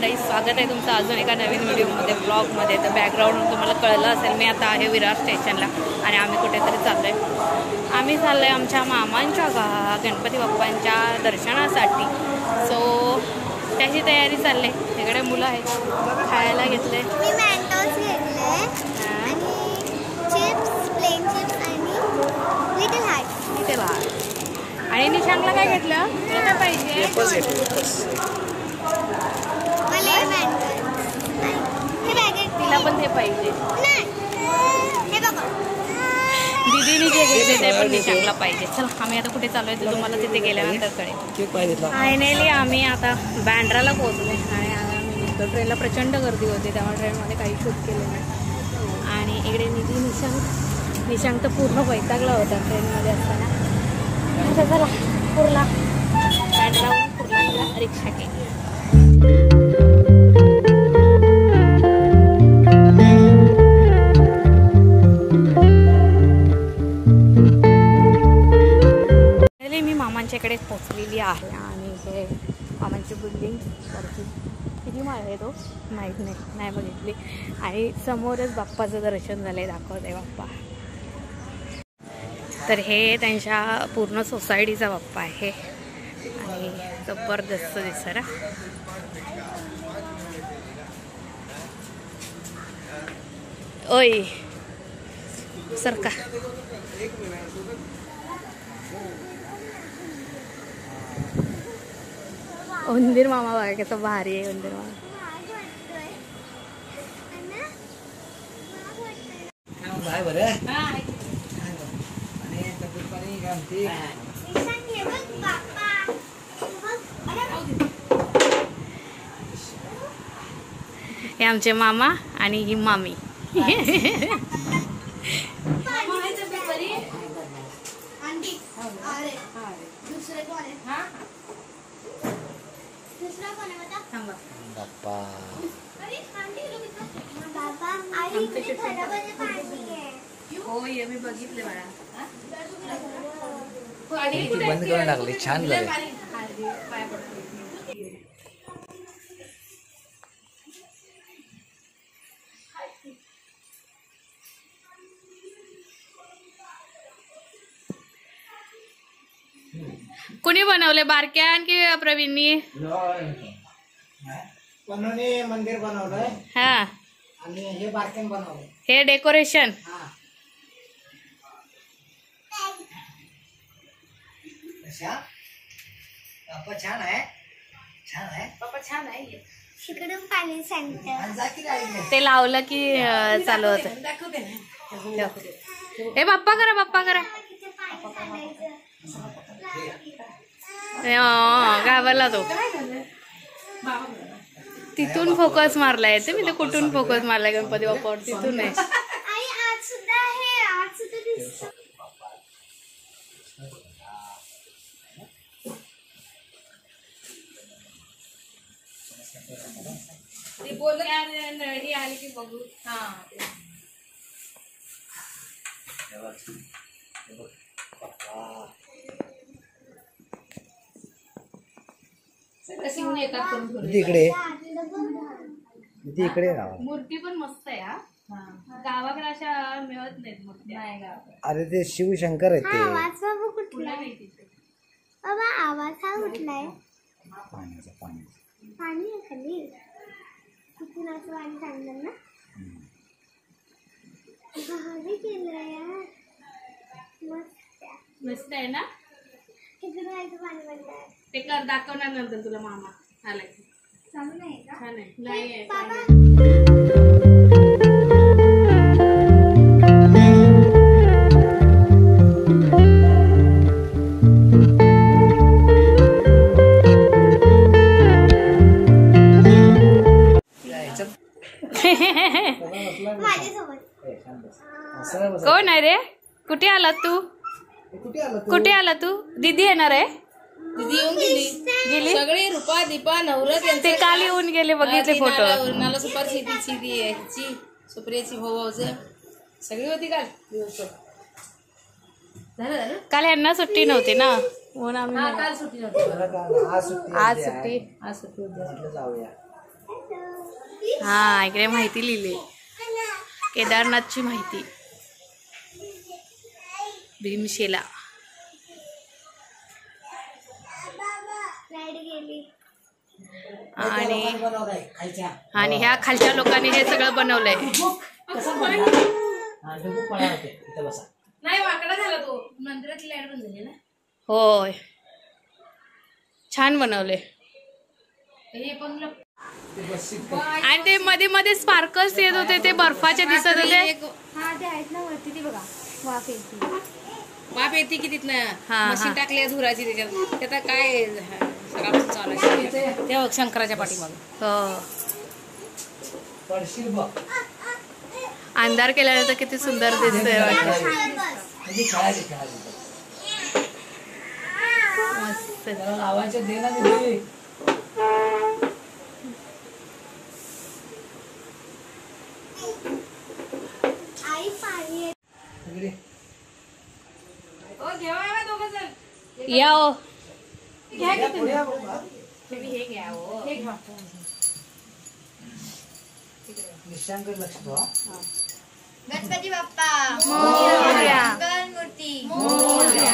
मंडळी, स्वागत आहे तुमचं अजून एका नवीन व्हिडिओमध्ये, ब्लॉगमध्ये. तर बॅकग्राऊंड तुम्हाला कळलं असेल, मी आता आहे विरार स्टेशनला आणि आम्ही कुठेतरी चाललो आहे. आम्ही चाललो आहे आमच्या मामांच्या गणपती बाप्पांच्या दर्शनासाठी. सो त्याची तयारी चालली आहे. तिकडे मुलं आहेत, खायला घेतले, आणि निशांगला काय घेतलं? तुला काय पाहिजे? तिला पण ते पाहिजे. दीदीने जे घेतले ते पण निशांगला पाहिजे. चल आम्ही आता कुठे चालू आहे ते तुम्हाला तिथे गेल्यानंतर कळेल. फायनली आम्ही आता बँड्राला पोहोचले आणि आम्ही ट्रेनला प्रचंड गर्दी होती, त्यामुळे ट्रेनमध्ये काही शूट केलं नाही. आणि इकडे निशांग तर पूर्ण वैतागला होता ट्रेनमध्ये असताना. आता चला कुर्ला बँड्राहून कुर्ला रिक्षा केली. मी मामांच्याकडे पोचलेली आहे आणि हे मामांची बिल्डिंग वरती किती माळ आहे तो माहीत नाही बघितली. आणि समोरच बाप्पाचं दर्शन झालंय, दाखवते बाप्पा. तर हे त्यांच्या पूर्ण सोसायटीचा बाप्पा आहे आणि जबरदस्त दिसतं ना. ओय सरका, उंदीर मामा बघा कसं भारी आहे. उंदीर मामा हे आमचे मामा आणि ही मामी. होय मी बघितले मला. बंद करून टाकली, छान झाले. कुणी बनवले, बारक्या की प्रवीणनी? मंदिर बनवलंय. हा, आणि हे बारक्यान बनवलंय. हे डेकोरेशन. बाप्पा छान आहे, छान आहे. बाप्पा छान आहे. तिकडून पाणी सांगतं ते लावलं की चालू होत. हे बाप्पा करा, बाप्पा करा. घाबरला तो. तिथून फोकस मारलाय ते, मी ते कुठून फोकस मारलाय गणपती बाप्पावर, तिथून आहे. बोल ही आली की बघू. हा इकडे इकडे मूर्ती पण मस्त आहे. हा गावाकडे अशा मिळत नाहीत मूर्त्या. अरे ते शिवशंकर आहेत ते. आवाज बाबा कुठला आहे? बाबा आवाज हा कुठलाय? पाण्याचा पाणी आहे खाली. कुठून असं पाणी सांगणार ना. भारी केलंय यार, मस्त आहे ना. किती पाणी बनलंय ते कर, दाखवणार नंतर तुला मामा आला की. चांगलं आहे का? छान आहे. नाही आहे कोण आहे रे? कुठे आला तू? कुठे आला तू? दीदी येणार आहे. दीदी येऊन गेली. सगळे रूपा दीपा नवरत ते काल येऊन गेले, बघितले फोटो. नाला सुपार शेतीची ह्याची सुप्रियाची भाऊचे सगळी होती काल दिवस. काल यांना सुट्टी नव्हती ना, म्हणून आम्ही काल सुट्टी नव्हती. आज सुट्टी. आज सुट्टी होती. जाऊया. हा इकडे माहिती लिहिली, केदारनाथची माहिती. भीमशिला. आणि ह्या खालच्या लोकांनी हे सगळं बनवलंय. नाही वाकडा झाला तो, मंदिरातली लाईट बंद झाली ना. होय छान बनवले. हे पण आणि ते मध्ये मध्ये स्पार्कल्स येत होते, ते बर्फाचे दिसत होते. हा ते आहेत ना वरती, ती बघा वाफ येते. वाफ येते की तिथनं हा. मशीन टाकली धुराची त्याच्यात. त्याचा काय सगळं चालू आहे त्या शंकराच्या पाठीमागे. हो पडशील बघ. अंधार केल्यानंतर किती सुंदर दिसतंय वाटतं. म्हणजे खेळायचे खेळायचे मस्त. त्याला लावायचे दे ना तुम्ही. आई पाणी आहे. इकडे. हो घेवा दोघं जण. या ओ. घ्या की पुढे या बघा. तुम्ही हे घ्या हो. हे घ्या. निशांकडे लक्ष ठेवा. गणपती बाप्पा मोरया. मंगलमूर्ती मोरया.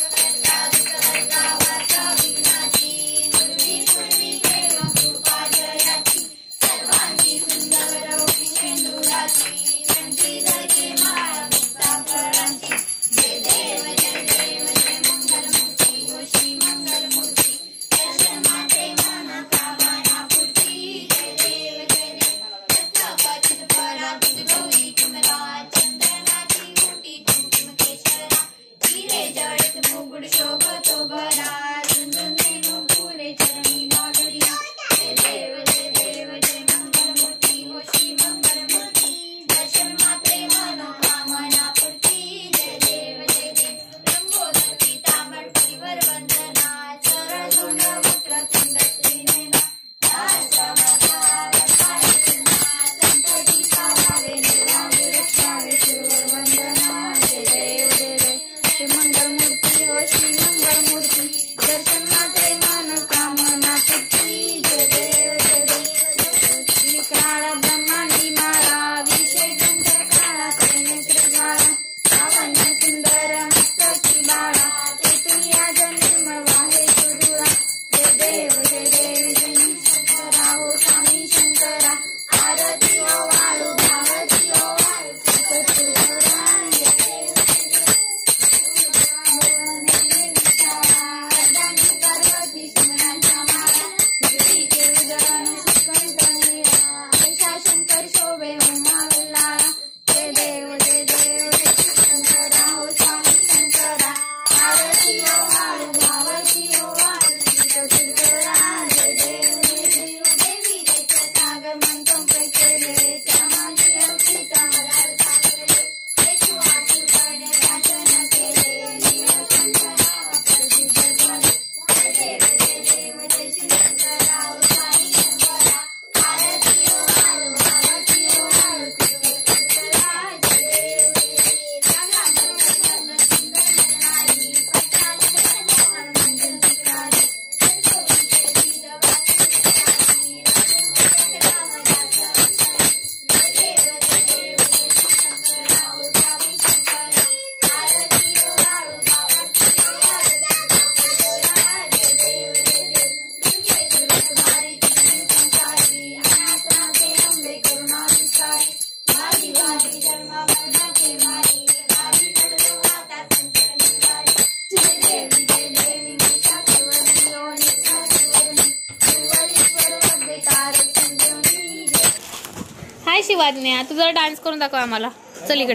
हाय शिवाज्ञा, तू जरा डान्स करून दाखव आम्हाला. चल इकडे.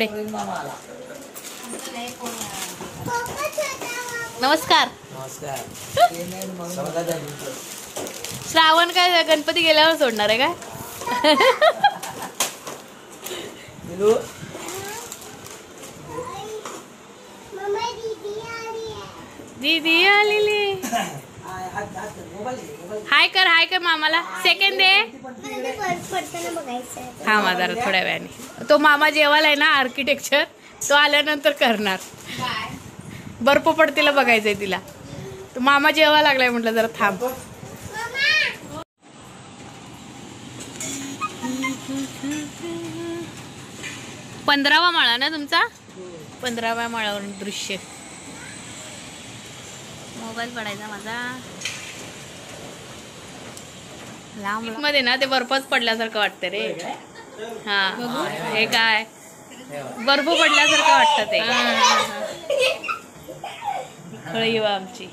नमस्कार. नमस्कार. श्रावण काय गणपती गेल्यावर सोडणार आहे काय? दीदी आलेली. हाय कर, हाय कर मामाला. सेकंड दे. हा माझा थोड्या वेळाने. तो मामा जेवायला आहे ना आर्किटेक्चर, तो आल्यानंतर करणार. बर्फ पडतीला बघायचंय तिला. तो मामा जेवायला लागलाय म्हटलं जरा थांब. 15वा माळा ना तुमचा? 15व्या माळावरून दृश्य. मोबाईल पडायचा माझा लांब मध्ये ना, ते बर्फच पडल्यासारखं वाटतं रे. हा हे काय बर्फ पडल्यासारखं वाटतं ते. खळी आमची.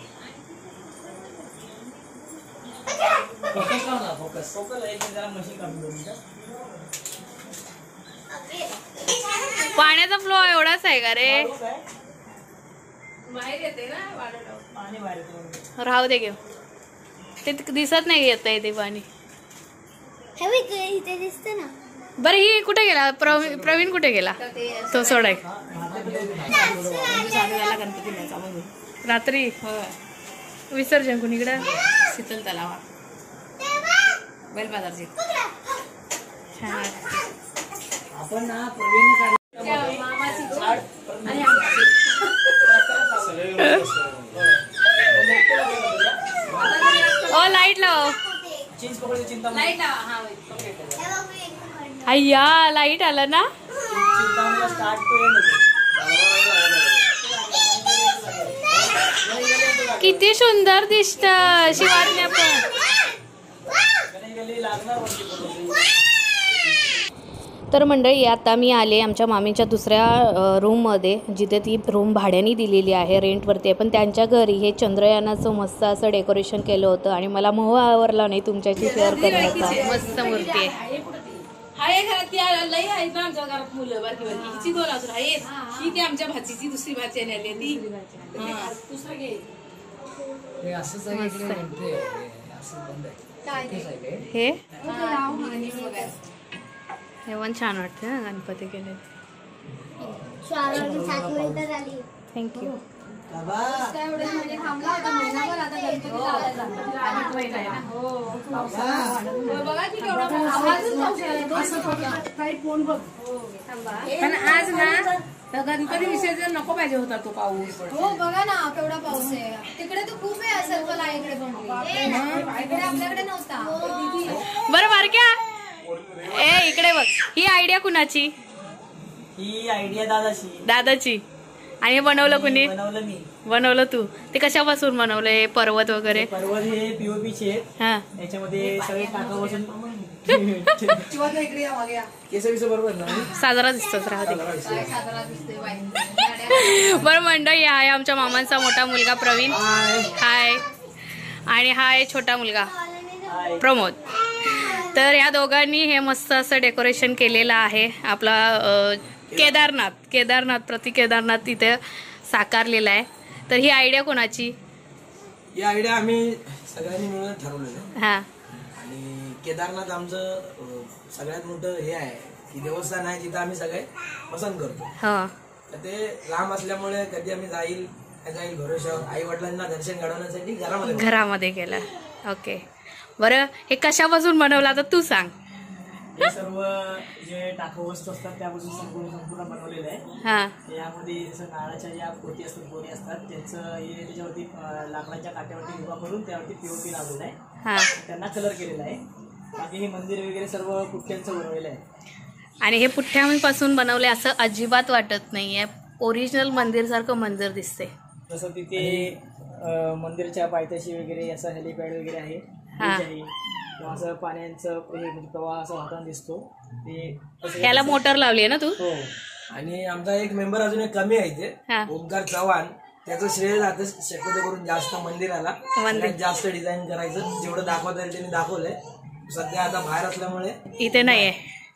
पाण्याचा फ्लो एवढाच आहे का रे? बाहेर येते ना, राहू दे घेऊ. ते दिसत नाही येत आहे ते पाणी. इथे दिसतं ना. बरं ही कुठे गेला? प्रवीण कुठे गेला? तो सोडाय रात्री विसर्जन कुणीकडे? शीतल तलावा बैल बाजारची. छान. आपण ना प्रवीण ओ लाईट लाव. चीज पकडली चिंता लाईट लावा. हा अय्या लाईट आला ना. चिंतामणीला स्टार्ट टू एंड किती सुंदर दिसत शिवारण्या पण. तर मंडळी आता मी आले आमच्या मामीच्या दुसऱ्या रूममध्ये, जिथे ती रूम भाड्याने दिलेली आहे, रेंटवरती आहे. पण त्यांच्या घरी हे चंद्रयानाचं मस्त असं डेकोरेशन केलं होतं आणि मला मोह आवरला नाही तुमच्याशी शेअर करण्याचा. मस्त मूर्ती आहे. हाय घरात ती लई आहेत ना आमच्या घरात मुलं बारकी बारकी. हिची 2 अजून आहेत. ही ती आमच्या भाचीची दुसरी भाची आली ती. दुसरं घे. हे असंच आहे इकडे म्हणते. असं बंद आहे. हे पण छान वाटतं ना गणपती केले. थँक्यू. पण आज ना गणपती विसर्जन नको पाहिजे होता तो पाऊस. हो बघा ना केवढा पाऊस आहे. तिकडे तर खूप आहे सर्कल आहे इकडे पण. इकडे आपल्याकडे नव्हता. बरं बारक्या ए इकडे बघ. ही आयडिया कुणाची? ही आयडिया दादाची. दादाची. आणि हे बनवलं कुणी? बनवलं मी. बनवलं तू. ते कशापासून बनवलं हे पर्वत वगैरे? पर्वत हे पीओपीचे आहेत. हा याच्यामध्ये सगळे टाकापासून केस बरोबर ना. साजरा दिसतोच. राहते. बरं मंडळी आहे आमच्या मामांचा मोठा मुलगा प्रवीण. हाय. आणि हा आहे छोटा मुलगा प्रमोद. तर या दोघांनी हे मस्त असं डेकोरेशन केलेलं आहे. आपला केदारनाथ प्रति केदारनाथ तिथे साकारलेला आहे. तर ही आयडिया कोणाची? ही आयडिया आम्ही सगळ्यांनी मिळून ठरवलेलं. हा. आणि केदारनाथ आमचं सगळ्यात मोठं हे आहे की देवस्थान आहे जिथं आम्ही सगळे पसंत करतो. हो. तर ते लांब असल्यामुळे कधी आम्ही जाईल भरोशावर आई वडिलांना दर्शन घडवण्यासाठी घरामध्ये गेला. ओके. बरं हे कशापासून बनवलं आता तू सांग. हे सर्व जे टाकाऊ वस्तू असतात त्यापासून संपूर्ण बनवलेलं आहे. यामध्ये जसं नारळाच्या ज्या पोती असतात त्यांचं हे त्याच्यावरती लाकडाच्या काट्यावरती उभा करून त्यावरती पीओपी लावलेलं आहे. त्यांना कलर केलेला आहे. बाकी हे मंदिर वगैरे सर्व पुठ्ठ्यांचं बनवलेलं आहे. आणि हे पुठ्ठ्यापासून बनवले असं अजिबात वाटत नाहीये. ओरिजिनल मंदिर सारखं मंदिर दिसते. जसं तिथे मंदिरच्या पायथ्याशी वगैरे असं हेलिपॅड वगैरे आहे. किंवा असं पाण्याचं म्हणजे प्रवाह असा वाहताना दिसतो. ह्याला मोटर लावली आहे ना तू? हो. आणि आमचा एक मेंबर अजून एक कमी आहे इथे, ओमकार चव्हाण. त्याचं श्रेय जातं शक्यतो करून जास्त मंदिराला. जास्त डिझाईन करायचं जेवढं दाखवता येईल त्यांनी दाखवलंय. सध्या आता बाहेर असल्यामुळे इथे नाहीये.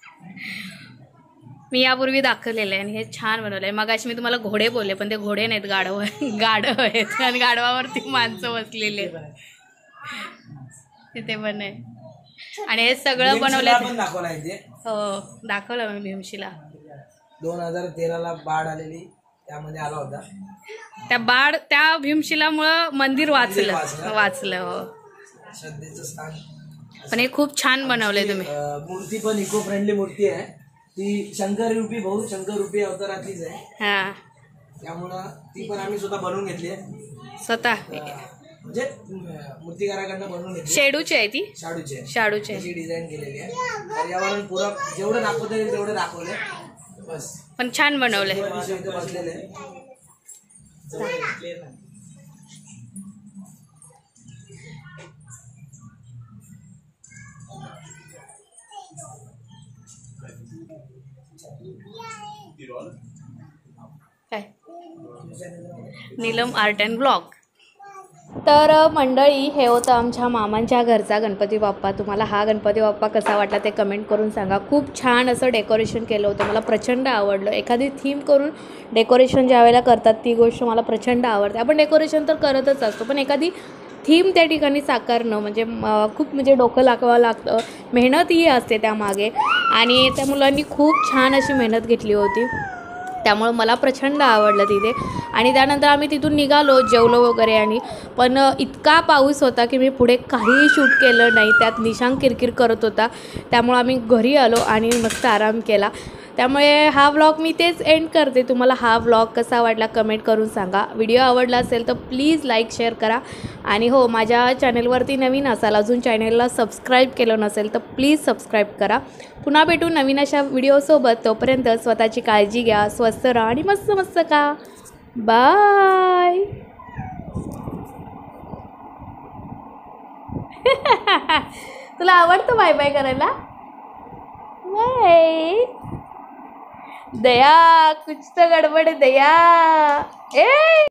मी यापूर्वी दाखवलेलं आहे आणि हे छान बनवलंय. मगाशी मी तुम्हाला घोडे बोलले पण ते घोडे नाहीत, गाढव आहेत. आणि गाढवावरती माणसं बसलेली आहेत तिथे पण आहे. आणि हे सगळं बनवलं दाखवलं आहे ते. हो दाखवलं मी भीमशिला. 2013ला बाढ आलेली त्यामध्ये आला होता. त्या भीमशिलामुळं मंदिर वाचलं. हो. श्रद्धेचं स्थान. पण हे खूप छान बनवलंय तुम्ही. मूर्ती पण इको फ्रेंडली मूर्ती आहे. ती शंकर रूपी अवतारातलीच आहे. त्यामुळं ती पण आम्ही स्वतः बनवून घेतली आहे. स्वतः. म्हणजे मूर्तिकाराकडनं बनवून घेतली. शेडूची आहे ती, शाडूची शाडूची त्याची डिझाईन केलेली आहे. पर्यावरण पूरक जेवढं दाखवता येईल तेवढं दाखवलंय बस. पण छान बनवलंय. इथं बसलेले आहे. काय नीलम आर्ट अँड ब्लॉग. तर मंडळी, हे होतं आमच्या मामांच्या घरचा गणपती बाप्पा. तुम्हाला हा गणपती बाप्पा कसा वाटला ते कमेंट करून सांगा. खूप छान असं डेकोरेशन केलं होतं, मला प्रचंड आवडलं. एखादी थीम करून डेकोरेशन ज्या वेळेला करतात ती गोष्ट मला प्रचंड आवडते. आपण डेकोरेशन तर करतच असतो, पण एखादी थीम त्या ठिकाणी साकारणं म्हणजे खूप म्हणजे डोकं लावावं लागतं, मेहनतही असते त्यामागे. आणि त्या मुलांनी खूप छान अशी मेहनत घेतली होती, त्यामुळं मला प्रचंड आवडलं तिथे. आणि त्यानंतर आम्ही तिथून निघालो, जेवलो वगैरे. आणि पण इतका पाऊस होता की मी पुढे काहीही शूट केलं नाही. त्यात निशांक किरकिर करत होता, त्यामुळं आम्ही घरी आलो आणि मस्त आराम केला. त्यामुळे हा व्लॉग मी तेच एंड करते. तुम्हाला हा व्लॉग कसा वाटला कमेंट करून सांगा. व्हिडिओ आवडला असेल तर प्लीज लाईक शेअर करा. आणि हो, माझ्या चॅनलवरती नवीन असाल, अजून चॅनलला सबस्क्राईब केलं नसेल तर प्लीज सबस्क्राईब करा. पुन्हा भेटू नवीन अशा व्हिडिओसोबत. तोपर्यंत स्वतःची काळजी घ्या, स्वस्त राहा आणि मस्त मस्त का. बाय. तुला आवडतं बाय बाय करायला? बाय. दया, कुछ तो गडबड दया. ए